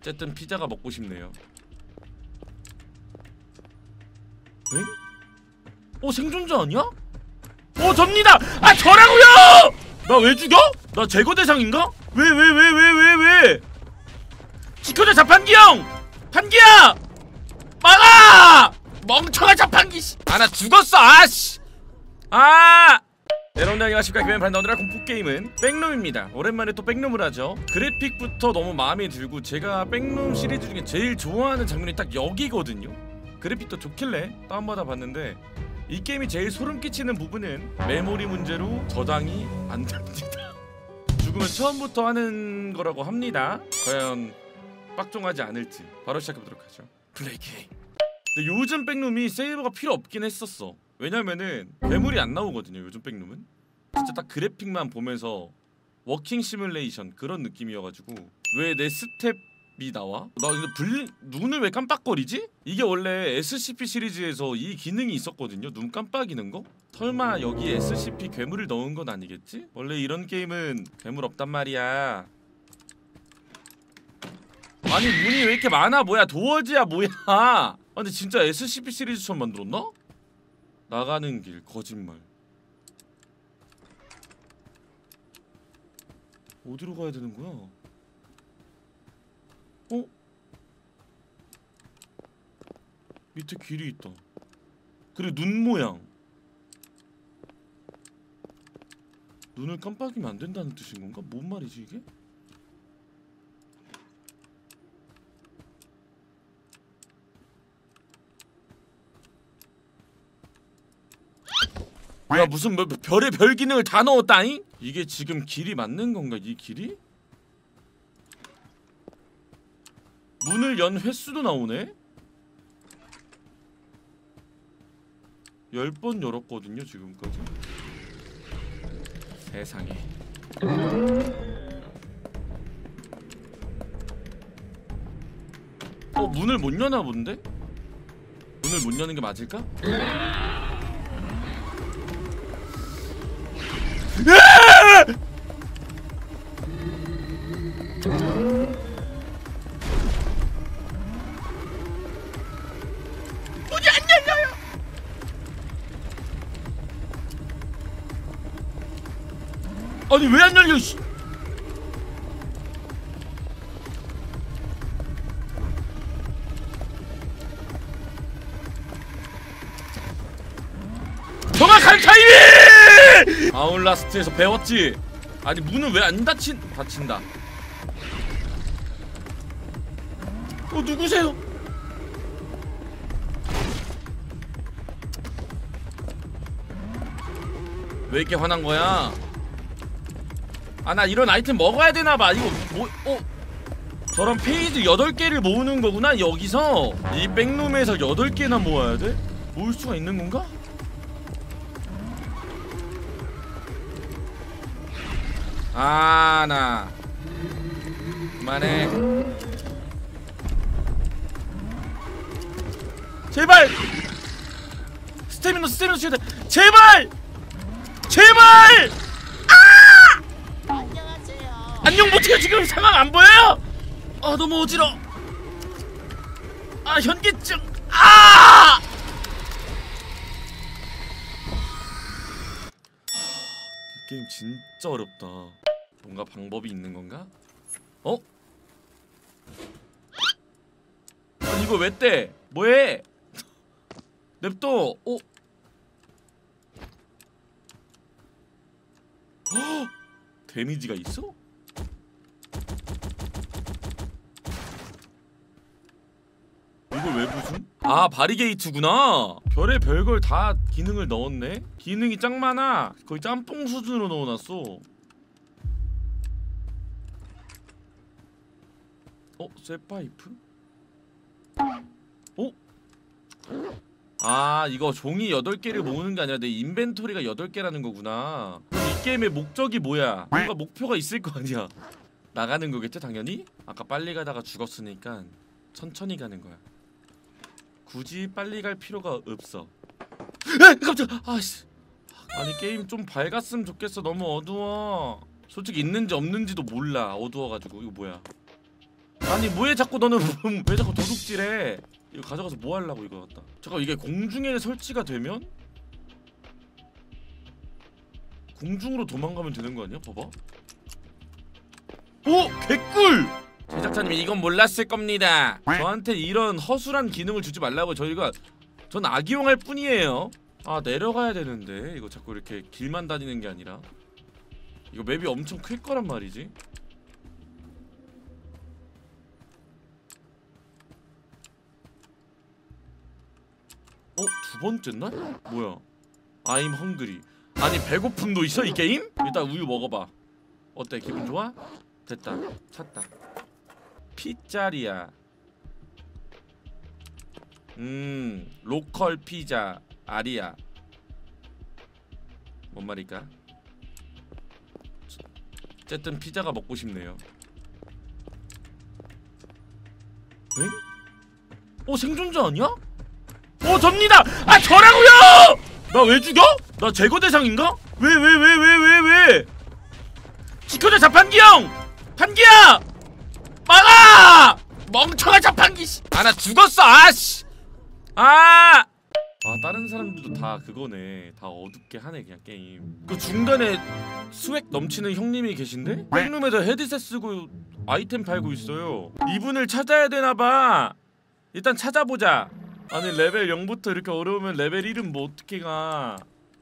어쨌든 피자가 먹고 싶네요. 엥? 생존자 아니야? 접니다! 아 저라고요! 나 왜 죽여? 나 제거 대상인가? 왜? 지켜줘 자판기 형! 판기야! 막아! 멍청한 자판기 씨! 나 죽었어 아씨! 여러분들 안녕하십니까. 김현판 너들아 공포게임은 백룸입니다. 오랜만에 또 백룸을 하죠. 그래픽부터 너무 마음에 들고 제가 백룸 시리즈 중에 제일 좋아하는 장면이 딱 여기거든요. 그래픽도 좋길래 다운받아 봤는데 이 게임이 제일 소름 끼치는 부분은 메모리 문제로 저장이 안 됩니다. 죽으면 처음부터 하는 거라고 합니다. 과연 빡종하지 않을지 바로 시작해보도록 하죠. 플레이 게임. 근데 요즘 백룸이 세이버가 필요 없긴 했었어. 왜냐면은 괴물이 안 나오거든요. 요즘 백룸은 진짜 딱 그래픽만 보면서 워킹 시뮬레이션 그런 느낌이어가지고 왜 내 스텝이 나와? 나 근데 눈을 왜 깜빡거리지? 이게 원래 SCP 시리즈에서 이 기능이 있었거든요. 눈 깜빡이는 거? 설마 여기 SCP 괴물을 넣은 건 아니겠지? 원래 이런 게임은 괴물 없단 말이야. 아니 문이 왜 이렇게 많아? 뭐야 도어지야 뭐야? 근데 진짜 SCP 시리즈처럼 만들었나? 나가는 길 거짓말. 어디로 가야 되는 거야? 밑에 길이 있다. 그리고 눈 모양. 눈을 깜빡이면 안 된다는 뜻인 건가? 뭔 말이지 이게? 야 무슨 별의 별 기능을 다 넣었다잉? 이게 지금 길이 맞는 건가? 이 길이? 문을 연 횟수도 나오네? 10번 열었거든요 지금까지. 세상에. 문을 못 여나 본데? 문을 못 여는 게 맞을까? 문이 안 열려요. 아니 왜 안 열려? 씨. 정확한 타이밍! 아울라스트에서 배웠지? 아니 문은 왜 안 닫힌다. 누구세요? 왜 이렇게 화난 거야? 나 이런 아이템 먹어야 되나봐. 이거 저런 페이지 8개를 모으는 거구나. 여기서 이 백룸에서 8개나 모아야 돼? 모을 수가 있는 건가? 나 그만해. 제발! 스태미너 쳐야 돼. 제발! 안녕하세요. 안녕 못해요. 지금 상황 안 보여요? 너무 어지러워. 현기증. 이 게임 진짜 어렵다. 뭔가 방법이 있는 건가? 아니 이거 왜 떼? 뭐해? 냅둬. 데미지가 있어? 이걸 왜 부순? 바리게이트구나. 별의 별걸 다 기능을 넣었네. 기능이 짱 많아. 거의 짬뽕 수준으로 넣어놨어. 쇠파이프? 이거 종이 8개를 모으는 게 아니라 내 인벤토리가 8개라는 거구나. 그럼 이 게임의 목적이 뭐야? 뭔가 목표가 있을 거 아니야. 나가는 거겠지 당연히? 아까 빨리 가다가 죽었으니까 천천히 가는 거야. 굳이 빨리 갈 필요가 없어. 깜짝! 아니 게임 좀 밝았으면 좋겠어. 너무 어두워. 솔직히 있는지 없는지도 몰라. 어두워가지고. 이거 뭐야? 아니 뭐해 자꾸 너는 왜 자꾸 도둑질해? 이거 가져가서 뭐 하려고 이거 갖다. 잠깐 이게 공중에 설치가 되면 공중으로 도망가면 되는 거 아니야? 봐봐. 오! 개꿀! 제작자님이 이건 몰랐을 겁니다. 저한테 이런 허술한 기능을 주지 말라고 전 악용할 뿐이에요. 아 내려가야 되는데 이거 자꾸 이렇게 길만 다니는 게 아니라 이거 맵이 엄청 클 거란 말이지. 두 번째 날? 뭐야? I'm hungry. 아니 배고픔도 있어 이 게임? 일단 우유 먹어봐. 어때? 기분 좋아? 됐다. 찾다. 피자리아. 로컬 피자 아리아. 뭔 말일까? 어쨌든 피자가 먹고 싶네요. 엥? 생존자 아니야? 접니다! 아 저라고요! 나 왜 죽여? 나 제거 대상인가? 왜? 지켜줘 자판기 형! 판기야! 막아! 멍청한 자판기 씨! 아 나 죽었어 아씨! 다른 사람들도 다 그거네. 다 어둡게 하네 그냥 게임. 그 중간에 스웩 넘치는 형님이 계신데? 백룸에다 헤드셋 쓰고 아이템 팔고 있어요. 이분을 찾아야 되나봐. 일단 찾아보자. 아니 레벨 0부터 이렇게 어려우면 레벨 1은 뭐 어떻게 가.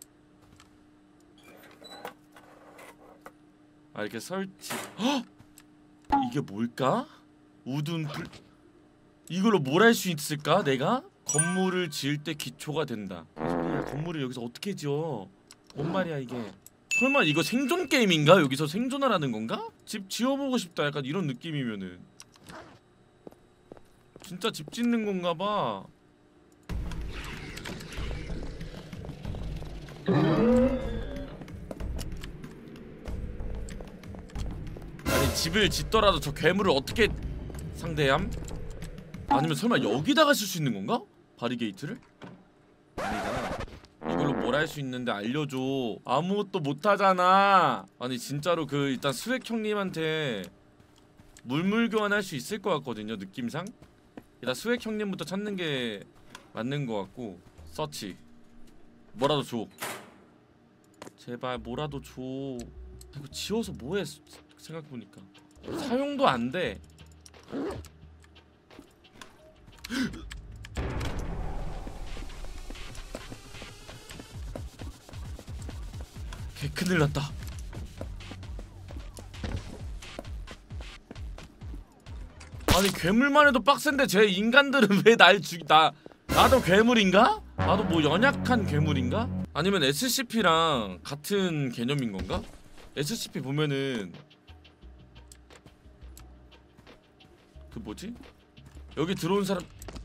이렇게 설치. 헉! 이게 뭘까? 우둔 풀. 이걸로 뭘 할 수 있을까 내가? 건물을 지을 때 기초가 된다. 소리야, 건물을 여기서 어떻게 지어? 뭔 말이야 이게? 설마 이거 생존 게임인가? 여기서 생존하라는 건가? 집 지어보고 싶다 약간 이런 느낌이면은 진짜 집 짓는 건가 봐. 아니 집을 짓더라도 저 괴물을 어떻게 상대함? 아니면 설마 여기다가 쓸 수 있는 건가? 바리게이트를? 아니잖아. 이걸로 뭘 할 수 있는데 알려줘. 아무것도 못하잖아. 아니 진짜로 일단 스웩 형님한테 물물 교환할 수 있을 것 같거든요 느낌상. 일단 스웩 형님부터 찾는 게 맞는 것 같고. 서치. 뭐라도 줘. 제발 뭐라도 줘. 이거 지워서 뭐해 생각해보니까 사용도 안 돼. 개 큰일 났다. 아니 괴물만 해도 빡센데 쟤 인간들은 왜 날 나도 괴물인가? 나도 뭐 연약한 괴물인가? 아니면 SCP랑 같은 개념인 건가? SCP 보면은 그 뭐지? 여기 들어온 사람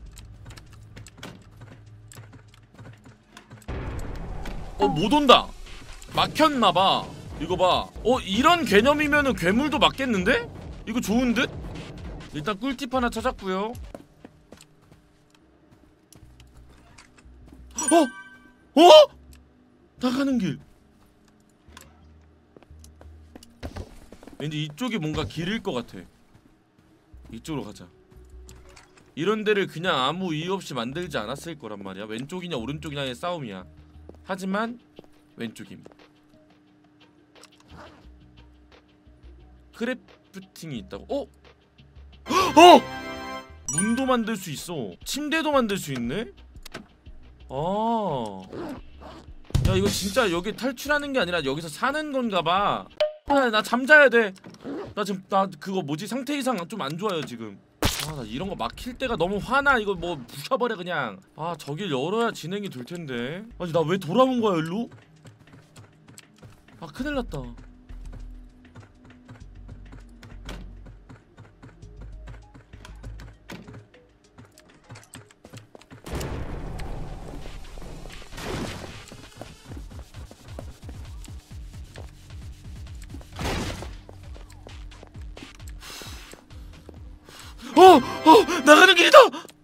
못 온다. 막혔나봐. 이거 봐. 이런 개념이면은 괴물도 맞겠는데? 이거 좋은 듯? 일단 꿀팁 하나 찾았고요. 나가는 길. 왠지 이쪽이 뭔가 길일 것 같아. 이쪽으로 가자. 이런 데를 그냥 아무 이유 없이 만들지 않았을 거란 말이야. 왼쪽이냐 오른쪽이냐의 싸움이야. 하지만 왼쪽임. 크래프팅이 있다고. 문도 만들 수 있어. 침대도 만들 수 있네? 야 이거 진짜 여기 탈출하는 게 아니라 여기서 사는 건가봐. 나 잠자야 돼. 나 지금 그거 뭐지 상태 이상 좀 안 좋아요 지금. 나 이런 거 막힐 때가 너무 화나. 이거 뭐 부셔버려 그냥. 저길 열어야 진행이 될 텐데. 아니 나 왜 돌아온 거야 일로? 큰일 났다. 나가는 길이다!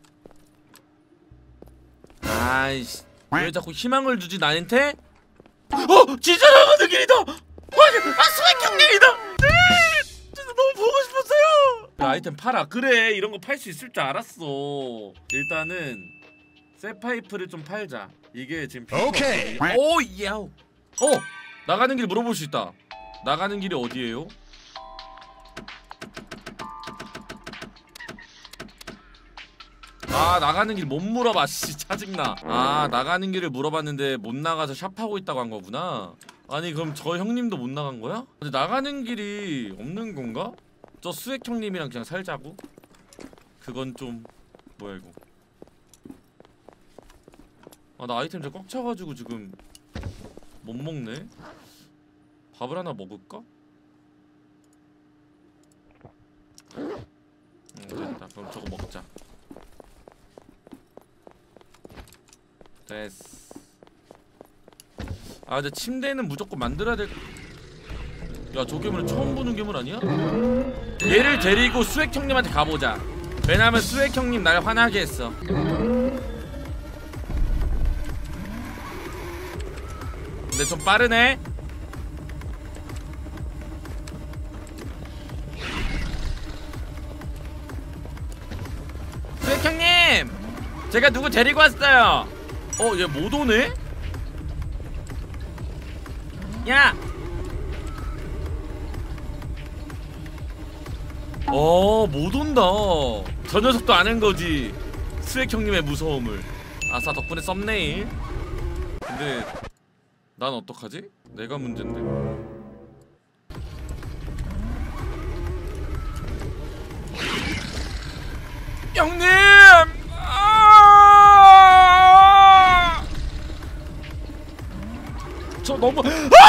아이씨 왜 자꾸 희망을 주지 나한테? 진짜 나가는 길이다! 스웩 형님이다! 네! 진짜 너무 보고 싶었어요! 그 아이템 팔아. 그래, 이런 거 팔 수 있을 줄 알았어. 일단은 쇠파이프를 좀 팔자. 이게 지금 오케이. 오 야우. 나가는 길 물어볼 수 있다. 나가는 길이 어디예요? 아, 나가는 길 못 물어봐. 씨, 짜증나. 아, 나가는 길을 물어봤는데 못 나가서 샵하고 있다고 한 거구나. 아니, 그럼 저 형님도 못 나간 거야? 근데 나가는 길이 없는 건가? 저 수액 형님이랑 그냥 살자고? 그건 좀 뭐야 이거. 아, 나 아이템 꽉 차가지고 지금 못 먹네. 밥을 하나 먹을까? 됐다. 그럼 저거 먹자. 됐어. 아, 근데 침대는 무조건 만들어야 될. 야, 저 괴물은 처음 보는 괴물 아니야? 얘를 데리고 수액 형님한테 가보자. 왜냐면 수액 형님 날 화나게 했어. 근데 좀 빠르네. 수액 형님, 제가 누구 데리고 왔어요. 얘 못 오네? 야! 못 온다. 저 녀석도 아는 거지. 수액 형님의 무서움을. 아싸, 덕분에 썸네일. 근데 난 어떡하지? 내가 문제인데. 형님! 저 너무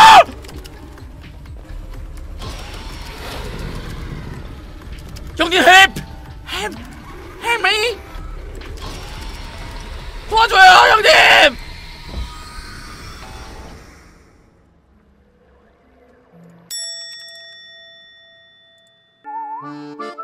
형님, 헬프! 헬프 미! 도와줘요, 형님!